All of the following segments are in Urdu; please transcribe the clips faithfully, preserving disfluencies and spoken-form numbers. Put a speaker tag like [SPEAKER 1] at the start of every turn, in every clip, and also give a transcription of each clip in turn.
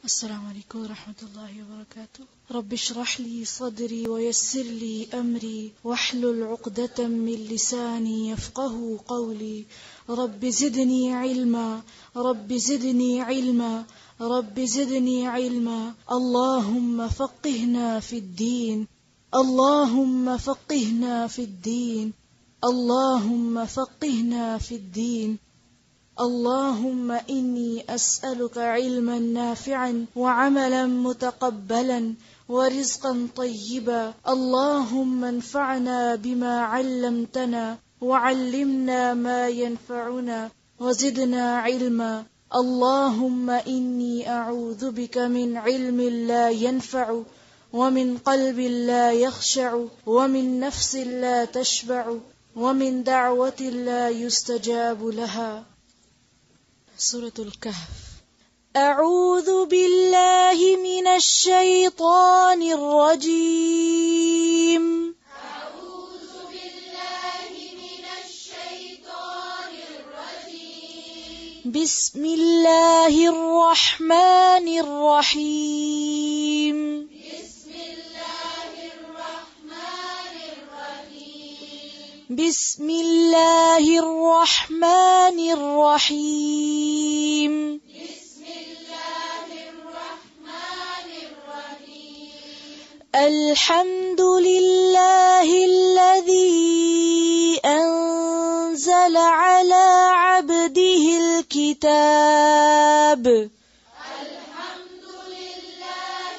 [SPEAKER 1] السلام علیکم ورحمۃ اللہ وبرکاتہ. رب اشرح لي صدری ويسر لي امری واحلل عقدۃ من لسانی يفقهوا قولی. رب زدنی علما رب زدنی علما رب زدنی علما. اللهم فقهنا في الدين اللهم فقهنا في الدين اللهم فقهنا في الدين. اللهم إني أسألك علما نافعا وعملا متقبلا ورزقا طيبا. اللهم انفعنا بما علمتنا وعلمنا ما ينفعنا وزدنا علما. اللهم إني أعوذ بك من علم لا ينفع ومن قلب لا يخشع ومن نفس لا تشبع ومن دعوة لا يستجاب لها. سورة الكهف. اعوذ باللہ من الشیطان الرجیم.
[SPEAKER 2] اعوذ باللہ من الشیطان الرجیم.
[SPEAKER 1] بسم اللہ الرحمن الرحیم.
[SPEAKER 2] بسم اللہ الرحمن الرحیم.
[SPEAKER 1] بسم اللہ الرحمن الرحیم.
[SPEAKER 2] بسم اللہ الرحمن الرحیم.
[SPEAKER 1] الحمد للہ الذی انزل علی عبده الکتاب.
[SPEAKER 2] الحمد للہ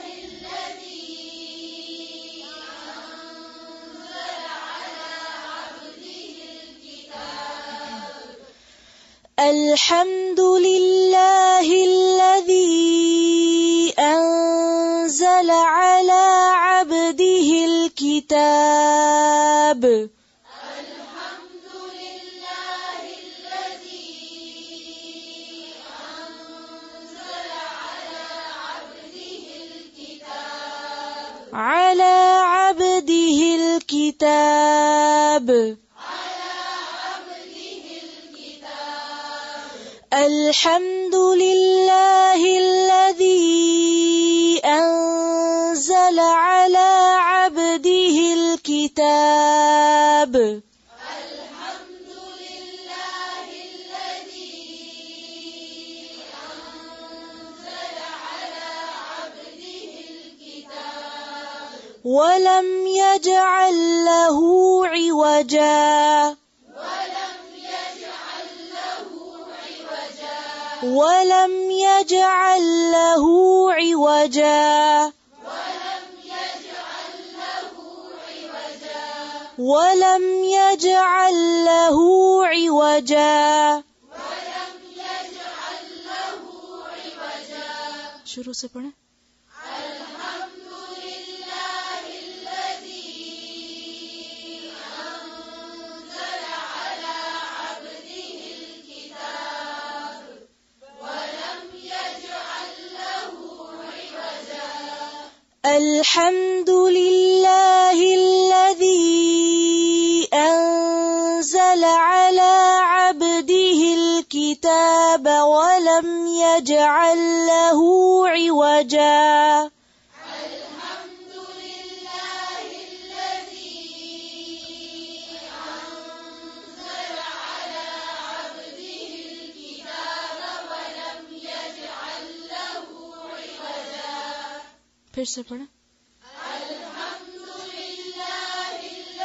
[SPEAKER 2] الذی انزل علی عبده الکتاب.
[SPEAKER 1] الحمد للہ الذی انزل علی عبده الکتاب.
[SPEAKER 2] الحمد للہ الذی انزل علی عبده الکتاب.
[SPEAKER 1] علی عبده الکتاب. الحمد للہ الذی انزل علی عبده الکتاب.
[SPEAKER 2] الحمد للہ الذی انزل علی عبده الکتاب.
[SPEAKER 1] ولم يجعل له عوجا.
[SPEAKER 2] ولم يجعل له عوجا.
[SPEAKER 1] ولم يجعل له عوجا.
[SPEAKER 2] ولم يجعل له عوجا.
[SPEAKER 1] ولم يجعل له عوجا. شروع سے پڑھیں.
[SPEAKER 2] الحمد للہ الذی انزل علی عبده الکتاب. ولم يجعل له عوجا.
[SPEAKER 1] الحمد للہ الذی انزل علی عبده الکتاب ولم يجعل له عوجا.
[SPEAKER 2] الحمد للہ الذی انزل علی عبده الکتاب ولم يجعل له عوجا.
[SPEAKER 1] پھر سے پڑھیں.
[SPEAKER 2] الحمد للہ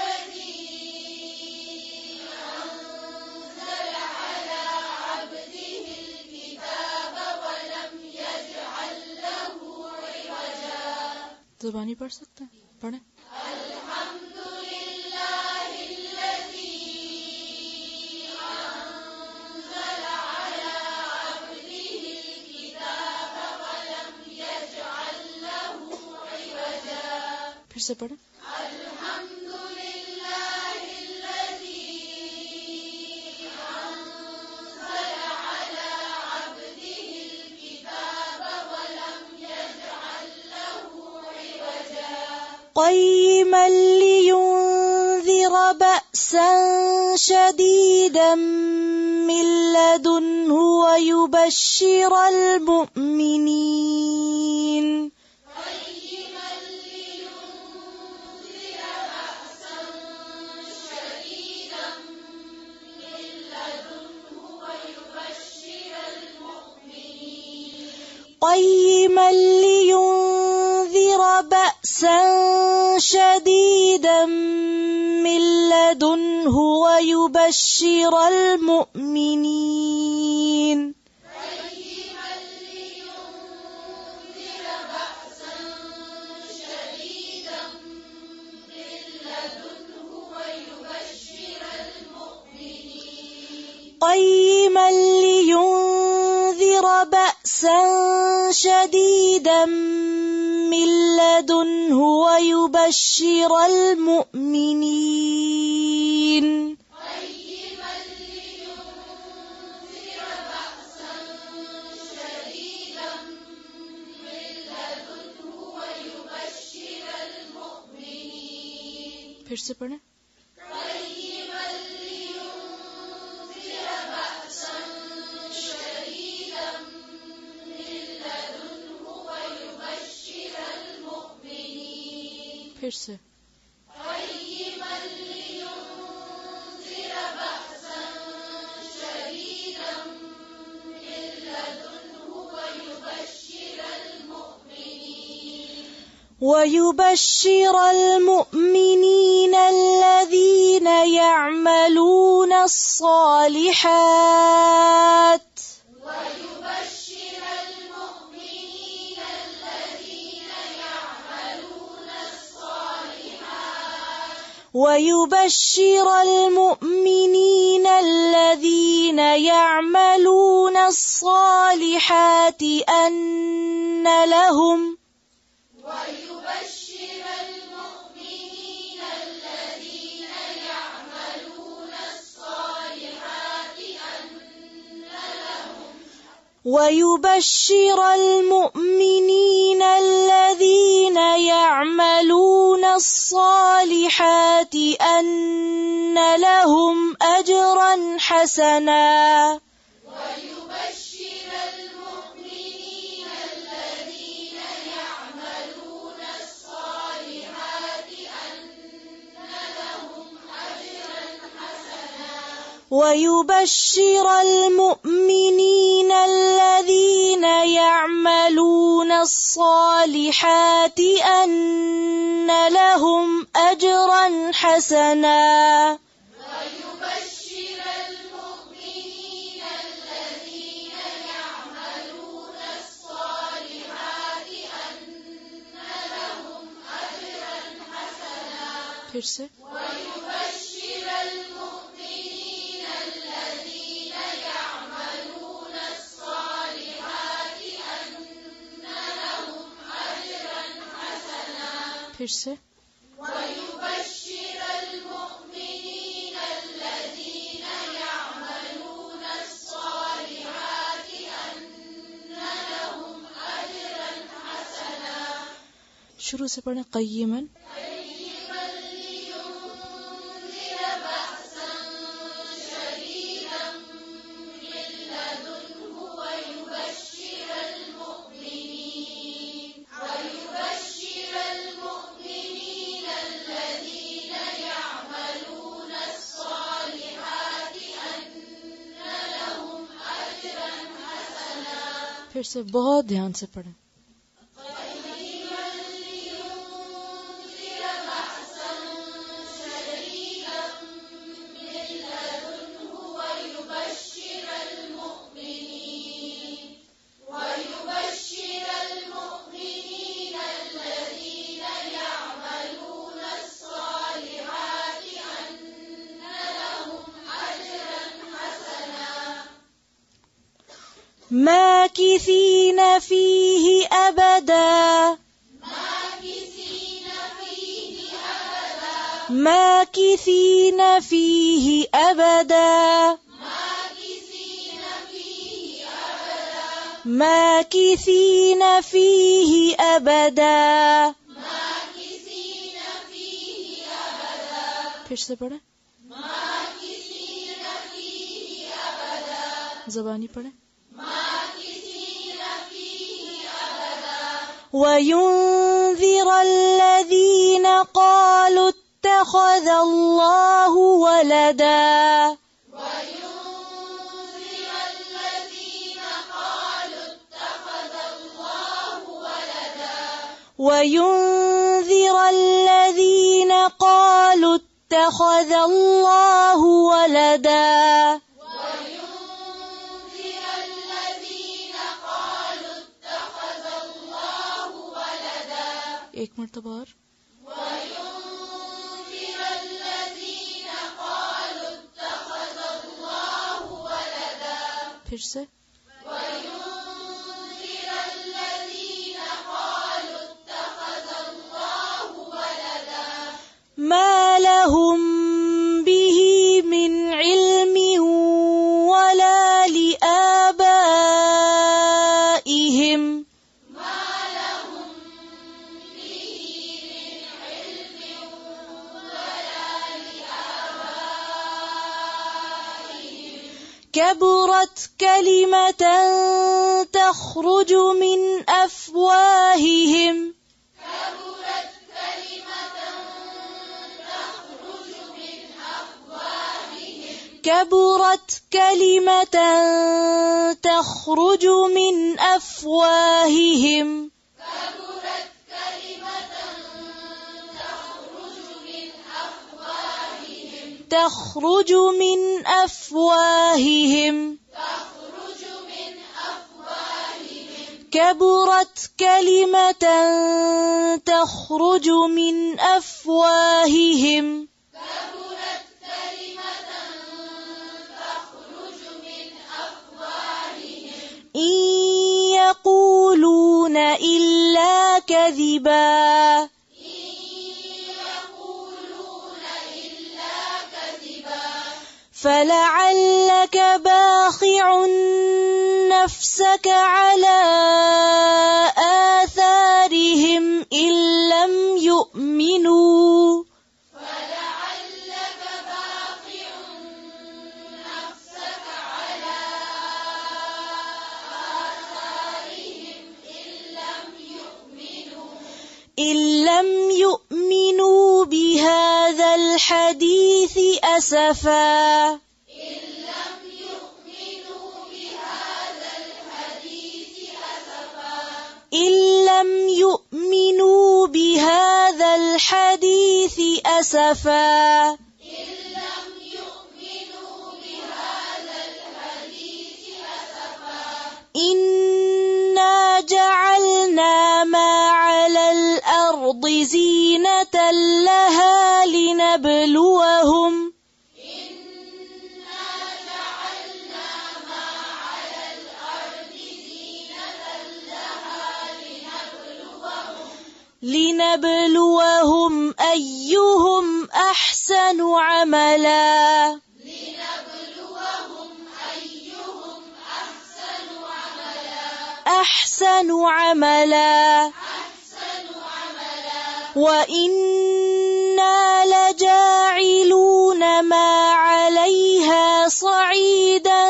[SPEAKER 2] الذی انزل علی عبده الکتاب ولم يجعل له عوجا.
[SPEAKER 1] زبانی پڑھ سکتے ہیں؟ پڑھیں.
[SPEAKER 2] الحمد للہ الذی انزل علی عبده الکتاب ولم يجعل له عوجا.
[SPEAKER 1] پھر سے پڑھیں.
[SPEAKER 2] الحمد للہ الذی انزل علی عبده الکتاب ولم يجعل له عوجا.
[SPEAKER 1] قیما لینذر بأسا شدیدا من لدنه ويبشر المؤمنین قيما لينذر بأسا شديدا من لدنه ويبشر المؤمنين قيما لينذر بأسا شديدا من لدنه ويبشر المؤمنين
[SPEAKER 2] قيما لينذر بأسا شديدا من لدنه ويبشر المؤمنين.
[SPEAKER 1] پھر سے پڑھیں. پھر سے. ويبشر المؤمنين الذين يعملون الصالحات ويبشر المؤمنين الذين يعملون الصالحات أن لهم
[SPEAKER 2] ويبشر المؤمنين الذين يعملون الصالحات أن لهم
[SPEAKER 1] ويبشر المؤمنين الذين يعملون الصالحات أن لهم أجرا حسنا.
[SPEAKER 2] ويبشر المؤمنين الذين يعملون الصالحات أن لهم أجرا حسنا.
[SPEAKER 1] ويبشر المؤمنين الذين يعملون الصالحات أن لهم أجرا حسنا.
[SPEAKER 2] ويبشر المؤمنين الذين يعملون الصالحات أن لهم أجرا حسنا.
[SPEAKER 1] پھر سے.
[SPEAKER 2] ويبشر المؤمنين الذين يعملون الصالحات أن لهم أجرا حسنا.
[SPEAKER 1] پھر سے.
[SPEAKER 2] ويبشر المؤمنين الذين يعملون الصالحات أن لهم أجرا حسنا.
[SPEAKER 1] شروع سے پڑھیں. قیما
[SPEAKER 2] قيما لينذر بأسا شديدا من لدنه ويبشر المؤمنين ويبشر المؤمنين الذين يعملون الصالحات أن لهم أجرا حسنا.
[SPEAKER 1] پھر سے بہت دھیان سے پڑھیں.
[SPEAKER 2] قيما لينذر بأسا شديدا من لدنه ويبشر المؤمنين ويبشر المؤمنين الذين يعملون الصالحات أن لهم أجرا حسنا.
[SPEAKER 1] ماكثين فيه أبدا
[SPEAKER 2] ماكثين فيه أبدا
[SPEAKER 1] ماكثين فيه أبدا
[SPEAKER 2] ماكثين فيه أبدا
[SPEAKER 1] ماكثين فيه أبدا.
[SPEAKER 2] ماكثين فيه أبدا
[SPEAKER 1] پھر سے پڑھیں.
[SPEAKER 2] ماكثين فيه أبدا
[SPEAKER 1] زبانی پڑھیں.
[SPEAKER 2] ماكثين فيه أبدا
[SPEAKER 1] وينذر الذين قالوا اتخذ الله ولدا
[SPEAKER 2] وينذر الذين قالوا اتخذ الله
[SPEAKER 1] وينذر الذين قالوا اتخذ الله ولدا
[SPEAKER 2] وينذر الذين قالوا اتخذ الله ولدا
[SPEAKER 1] एक मरतबा और
[SPEAKER 2] وينذر الذين قالوا اتخذ الله ولدا
[SPEAKER 1] फिर से
[SPEAKER 2] وينذر الذين قالوا اتخذ الله ولدا
[SPEAKER 1] ما لهم به من علم ولا لآبائهم
[SPEAKER 2] ما لهم به من علم ولا لآبائهم
[SPEAKER 1] كبرت كلمة تخرج من أفواههم
[SPEAKER 2] كبرت كلمة تخرج من أفواههم
[SPEAKER 1] كبرت كلمة تخرج من أفواههم
[SPEAKER 2] كبرت كلمة تخرج من أفواههم
[SPEAKER 1] تخرج من أفواههم
[SPEAKER 2] تخرج من أفواههم
[SPEAKER 1] كبرت كلمة تخرج من أفواههم
[SPEAKER 2] كبرت كلمة تخرج من أفواههم
[SPEAKER 1] إن يقولون إلا كذبا
[SPEAKER 2] إن يقولون إلا كذبا
[SPEAKER 1] فلعلك باخع نفسك على آثارهم إن لم يؤمنوا
[SPEAKER 2] فلعلك باخع نفسك على آثارهم إن لم يؤمنوا
[SPEAKER 1] إن لم يؤمنوا بهذا الحديث أسفا
[SPEAKER 2] إن لم يؤمنوا بهذا الحديث أسفا
[SPEAKER 1] إن لم يؤمنوا بهذا الحديث أسفا
[SPEAKER 2] إن لم يؤمنوا بهذا الحديث أسفا
[SPEAKER 1] إنا جعلنا ما على الأرض زينة لها لنبلوهم
[SPEAKER 2] إنا جعلنا ما على الأرض زينة لها لنبلوهم
[SPEAKER 1] لنبلوهم أيهم أحسن عملا
[SPEAKER 2] لنبلوهم أيهم أحسن عملا
[SPEAKER 1] أحسن عملا
[SPEAKER 2] أحسن عملا
[SPEAKER 1] وإنا لجاعلون ما عليها صعيدا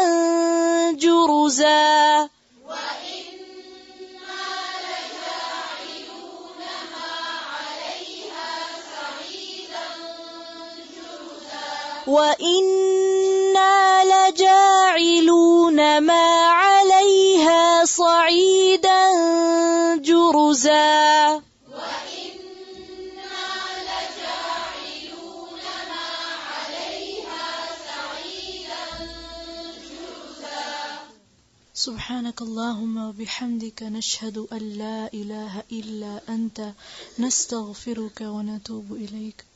[SPEAKER 1] جرزا
[SPEAKER 2] وإنا لجاعلون ما عليها صعيدا جرزا
[SPEAKER 1] وإنا لجاعلون ما عليها صعيدا جرزا
[SPEAKER 2] وإنا لجاعلون ما عليها صعيدا جرزا
[SPEAKER 1] سبحانك اللهم وبحمدك نشهد أن لا إله إلا أنت نستغفرك ونتوب إليك